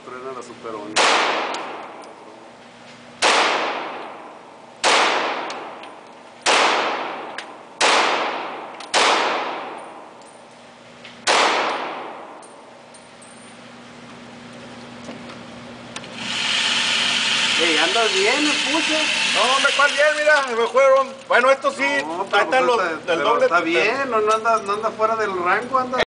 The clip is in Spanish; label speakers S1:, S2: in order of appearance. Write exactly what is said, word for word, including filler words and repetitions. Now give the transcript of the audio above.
S1: truena la Super once. Ey, andas bien, me puse.
S2: No, hombre, ¿cuál bien? Mira, me fueron. Bueno, esto sí,
S1: No,
S2: ahí
S1: pero
S2: están
S1: pues
S2: los
S1: está,
S2: del
S1: pero
S2: doble.
S1: está bien, no, no anda, no anda fuera del rango, anda.